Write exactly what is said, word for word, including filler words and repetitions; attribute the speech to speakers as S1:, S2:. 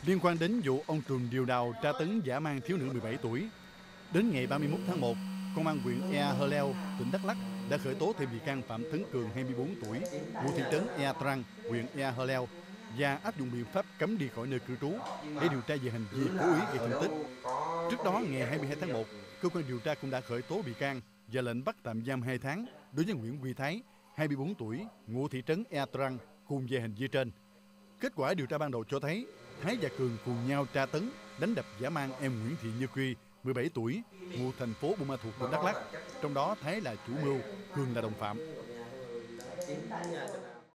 S1: Liên quan đến vụ ông Trường điều đào tra tấn dã man thiếu nữ mười bảy tuổi, đến ngày ba mươi mốt tháng một, Công an huyện Ea Hơ Leo, tỉnh Đắk Lắk đã khởi tố thêm bị can Phạm Tấn Cường, hai mươi bốn tuổi, ngụ thị trấn Ea Trang, huyện Ea Hơ Leo và áp dụng biện pháp cấm đi khỏi nơi cư trú để điều tra về hành vi cố ý gây thương tích. Trước đó, ngày hai mươi hai tháng một, cơ quan điều tra cũng đã khởi tố bị can và lệnh bắt tạm giam hai tháng đối với Nguyễn Huy Thái, hai mươi bốn tuổi, ngụ thị trấn Ea Trang, cùng về hành vi trên. Kết quả điều tra ban đầu cho thấy Thái và Cường cùng nhau tra tấn, đánh đập dã man em Nguyễn Thị Như Quy, mười bảy tuổi, ngụ thành phố Buôn Ma Thuột, tỉnh Đắk Lắk. Trong đó Thái là chủ mưu, Cường là đồng phạm.